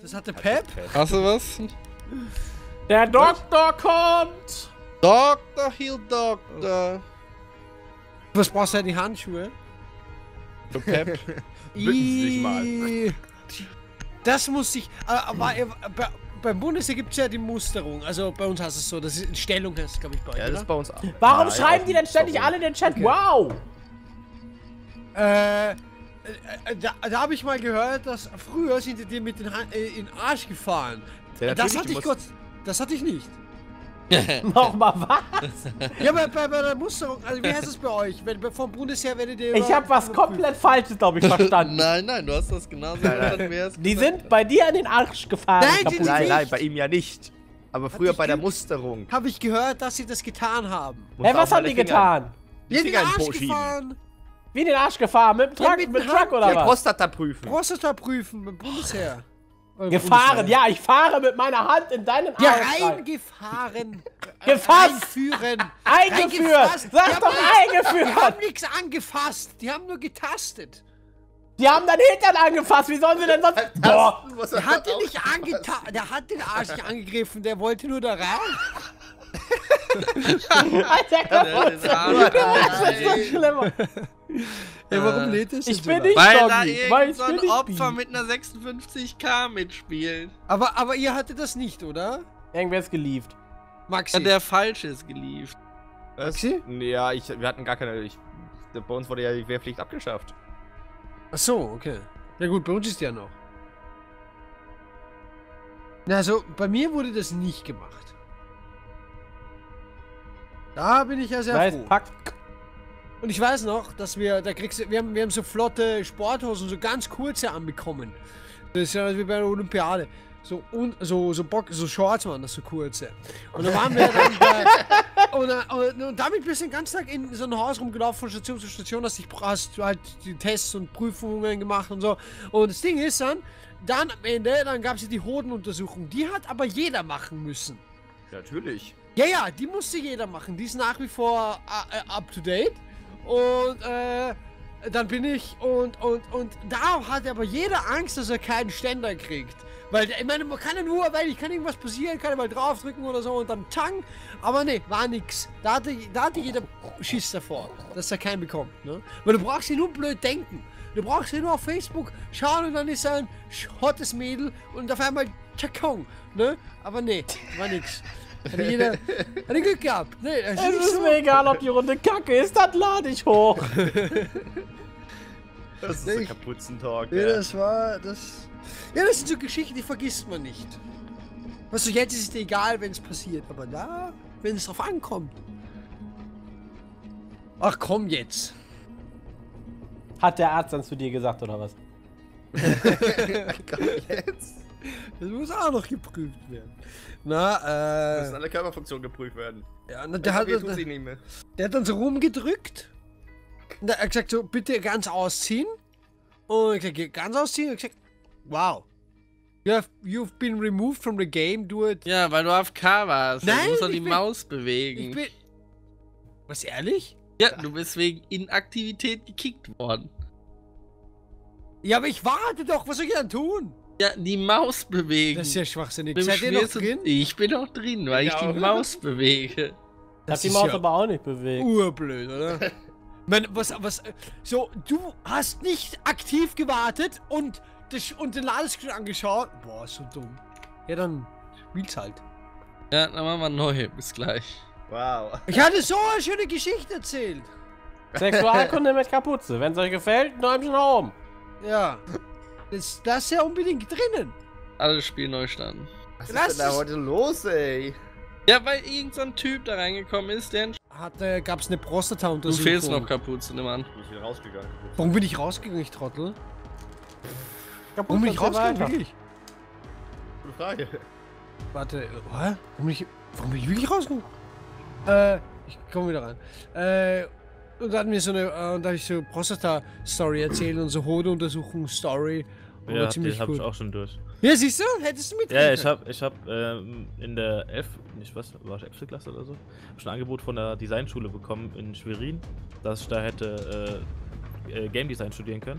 Das hatte Pep. Hast du was? Der Doktor kommt! Doktor, Heal Doktor. Was brauchst du denn die Handschuhe? Du Pep. Bücken Sie sich mal. Das muss ich. Aber beim Bundesheer gibt es ja die Musterung. Also bei uns heißt es so, das ist Stellung heißt, glaube ich, bei euch. Ja, das ist bei uns auch. Warum Nein, schreiben auch die denn ständig nicht. alle in den Chat? Okay. Wow! Da habe ich mal gehört, dass früher sind die dir mit den in den Arsch gefahren. Ja, Das natürlich, hatte ich du Gott. Das hatte ich nicht. Nochmal was? Ja, bei der Musterung, also wie heißt es bei euch? Vom Bundesheer werdet ihr. Ich habe was komplett Falsches, glaube ich, verstanden. Nein, du hast das genauso verstanden, wie er es Die gesagt sind bei dir in den Arsch gefahren. Nein, die Kapuze. nicht. Nein, bei ihm ja nicht. Aber früher ich bei der ge- Musterung. Habe ich gehört, dass sie das getan haben. Musst Hä, du was auch haben mal die Finger- getan? Die in den Finger in den Arsch Po schieben. gefahren. Wie in den Arsch gefahren? Mit dem Ja, Truck, mit mit dem Truck oder Ja, was? Prostata prüfen. Prostata prüfen beim Bundesheer. Gefahren, ja, ich fahre mit meiner Hand in deinen Ja, Arsch rein. reingefahren. Gefasst. Einführen. Eingeführt. Eingefasst. Sag Die haben doch Die eingeführt. haben nichts angefasst. Die haben nur getastet. Die haben deinen Hintern angefasst. Wie sollen sie denn sonst... Boah. Der hat den nicht angetan. Der hat den Arsch nicht angegriffen. Der wollte nur da rein. Alter, kaputt. Das ist so schlimmer. Ja, warum lädt es Ich so bin lange? nicht Weil da Doggy. Weil irgend ich so bin ein nicht Opfer Bi. mit einer 56k mitspielt. Aber ihr hattet das nicht, oder? Irgendwer ist gelieft. Maxi. Ja, der falsche ist geliefert. Was? Maxi? Ja, wir hatten gar keine. Bei uns wurde ja die Wehrpflicht abgeschafft. Ach so, okay. Ja gut, bei uns ist die ja noch. Na, also bei mir wurde das nicht gemacht. Da bin ich ja sehr Nice, froh. pack. Und ich weiß noch, dass wir haben so flotte Sporthosen, so ganz kurze anbekommen. Das ist ja wie bei der Olympiade. So Shorts waren das, so kurze. Und dann waren wir dann und damit bist du den ganzen Tag in so einem Haus rumgelaufen, von Station zu Station, hast du halt die Tests und Prüfungen gemacht und so. Und das Ding ist dann am Ende, dann gab es die Hodenuntersuchung. Die hat aber jeder machen müssen. Ja, natürlich. Ja, die musste jeder machen. Die ist nach wie vor up to date. Und dann bin ich und da hat aber jeder Angst, dass er keinen Ständer kriegt. Weil, ich meine, man kann ja nur, weil ich kann irgendwas passieren, kann ja mal draufdrücken oder so und dann tang. Aber ne, war nix. Da hatte jeder Schiss davor, dass er keinen bekommt, ne? Weil du brauchst ja nur blöd denken. Du brauchst ja nur auf Facebook schauen und dann ist er ein hottes Mädel und auf einmal Chakong, ne? Aber ne, war nix. Hatte Glück gehabt. Nee, Es ist mir egal, ob die Runde kacke ist, das lade ich hoch. Das ist ein Kapuzentalk. Ja, das war das. Ja, das sind so Geschichten, die vergisst man nicht. Weißt du, jetzt ist es dir egal, wenn es passiert, aber da, wenn es drauf ankommt. Ach komm jetzt. Hat der Arzt dann zu dir gesagt, oder was? Komm jetzt. Das muss auch noch geprüft werden. Müssen Na, alle Körperfunktionen geprüft werden. ja, na, der tut sich nicht mehr. hat dann so rumgedrückt. Und er hat gesagt, so, bitte ganz ausziehen. Und ich gesagt, ganz ausziehen. Und ich gesagt, wow. You've been removed from the game, do it. Ja, weil du AFK warst. Nein, du musst doch die ich bin- Maus Ich bewegen. bin. Was, ehrlich? Ja, du bist wegen Inaktivität gekickt worden. Ja, aber ich warte doch, was soll ich dann tun? Ja, die Maus bewegen. Das ist ja schwachsinnig. Du Seid ihr noch schwörst, drin? Ich bin noch drin, weil ich Ja, die oder? Maus bewege. Ich hab die ist Maus ja aber auch nicht bewegt. urblöd, oder? was, so, du hast nicht aktiv gewartet und den Ladescreen angeschaut. Boah, ist so dumm. Ja, dann spiel's halt. Ja, dann machen wir neu. Bis gleich. Wow. Ich hatte so eine schöne Geschichte erzählt. Sexualkunde mit Kapuze. Wenn es euch gefällt, Däumchen nach oben. Ja. Das ist ja unbedingt drinnen. Alles Spiel neu starten. Was Lass ist denn da es- heute los, ey? Ja, weil irgend so ein Typ da reingekommen ist, der... Gab's eine Du Prostata-Untersuchung. fehlst noch Kapuze, nimm an. Du bist wieder rausgegangen. Warum bin ich rausgegangen, ich Trottel? Kapuze, Warum bin ich erzähl rausgegangen, weiter. wirklich? Gute Frage. Warte, hä? Warum bin ich wirklich rausgegangen? Ich komme wieder rein. Und da hatten wir so eine, da habe ich so Prostata-Story erzählt und so Hodenuntersuchung-Story. Ja, War ziemlich den hab gut. ich auch schon durch. Ja, siehst du? Hättest du Ja, mitgekriegt. ich hab in der war ich 11. Klasse oder so, schon ein Angebot von der Designschule bekommen in Schwerin, dass ich da hätte Game Design studieren können.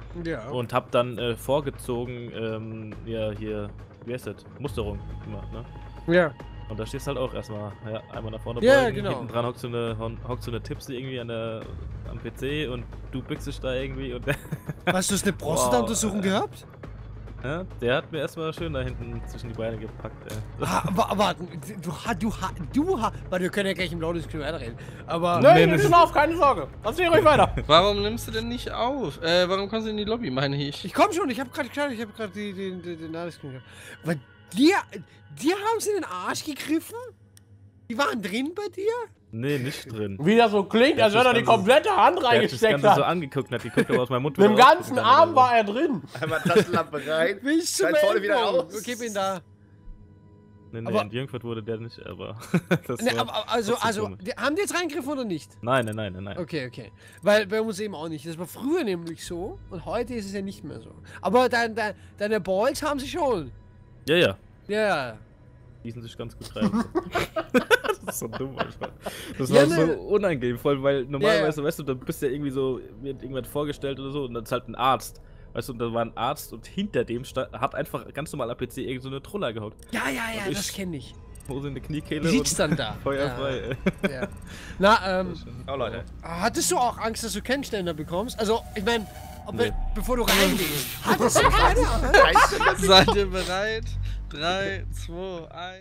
Ja. Und hab dann vorgezogen, ja, hier, wie heißt das? Musterung gemacht, ne? Ja. Und da stehst halt auch erstmal, ja, einmal nach vorne Ja, beugen, genau. hinten dran hockt so eine Tipsy irgendwie am PC und du bückst dich da irgendwie und Hast du eine Prostata-Untersuchung gehabt? ja, der hat mir erstmal schön da hinten zwischen die Beine gepackt, ey. Warte, warte, wir können ja gleich im Loading-Screen weiterreden. Aber. Nee, nimm schon auf, keine Sorge. Erzähl ruhig weiter. Warum nimmst du denn nicht auf? Warum kommst du in die Lobby, meine ich? Ich komm schon, ich hab gerade den Ladescreen gehabt. Weil dir haben sie in den Arsch gegriffen? Die waren drin bei dir? Nee, nicht drin. Wie das so klingt, als wenn er die komplette Hand Der hat das reingesteckt Ganze so hat. angeguckt und hat die guckt aber aus meinem Mund Mit dem wieder ganzen rausgegangen Arm oder war er drin. Einmal Taschenlampe rein. Bis zum Dann vorne wieder Ellbogen. raus. Gib ihn da. so. Nee, aber- in Jungfurt wurde der nicht, aber das Ne, war aber, also, trotzdem komisch. haben die jetzt reingegriffen oder nicht? Nein. Okay. Weil bei uns eben auch nicht. Das war früher nämlich so und heute ist es ja nicht mehr so. Aber deine Balls haben sie schon. Ja. Ja. Die sind sich ganz gut rein. Das ist so dumm einfach. Das Ja, war so ne. unangenehm, vor allem, weil normalerweise, Ja. weißt du, da bist du ja irgendwie so, wird irgendwas vorgestellt oder so und dann ist halt ein Arzt. Weißt du, und da war ein Arzt und hinter dem hat einfach ganz normal am PC irgend so eine Troller gehockt. Ja, Und das ich- kenne ich. Hose in die Kniekehle Liegst und dann da. feuerfrei. Ja. Ja. Na, Oh, Leute. hattest du auch Angst, dass du Kennständer bekommst? Also, ich meine, Nee. bevor du reingehst. Hattest du keine Angst? Seid ihr bereit? 3, 2, 1.